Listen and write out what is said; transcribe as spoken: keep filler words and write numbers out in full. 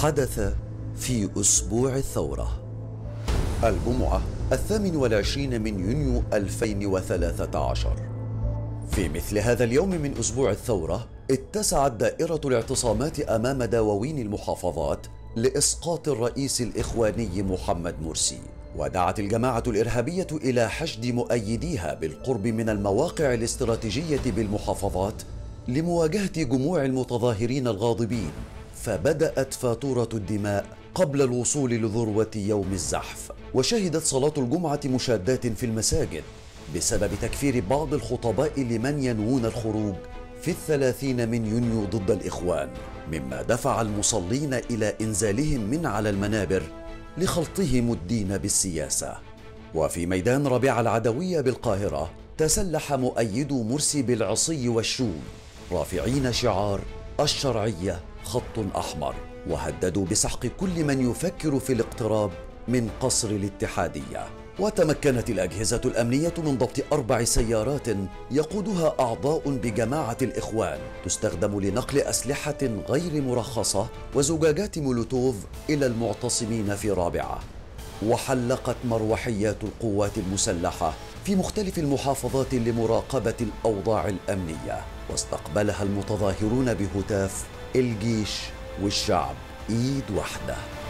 حدث في أسبوع الثورة الجمعة الثامن والعشرين من يونيو ألفين وثلاثة عشر. في مثل هذا اليوم من أسبوع الثورة اتسعت دائرة الاعتصامات أمام دواوين المحافظات لإسقاط الرئيس الإخواني محمد مرسي، ودعت الجماعة الإرهابية إلى حشد مؤيديها بالقرب من المواقع الاستراتيجية بالمحافظات لمواجهة جموع المتظاهرين الغاضبين، فبدأت فاتورة الدماء قبل الوصول لذروة يوم الزحف. وشهدت صلاة الجمعة مشادات في المساجد بسبب تكفير بعض الخطباء لمن ينوون الخروج في الثلاثين من يونيو ضد الإخوان، مما دفع المصلين إلى إنزالهم من على المنابر لخلطهم الدين بالسياسة. وفي ميدان ربيع العدوية بالقاهرة تسلح مؤيدو مرسي بالعصي والشوم رافعين شعار الشرعية خط أحمر، وهددوا بسحق كل من يفكر في الاقتراب من قصر الاتحادية. وتمكنت الأجهزة الأمنية من ضبط أربع سيارات يقودها أعضاء بجماعة الإخوان تستخدم لنقل أسلحة غير مرخصة وزجاجات مولوتوف إلى المعتصمين في رابعة. وحلقت مروحيات القوات المسلحة في مختلف المحافظات لمراقبة الأوضاع الأمنية، واستقبلها المتظاهرون بهتاف الجيش والشعب إيد واحدة.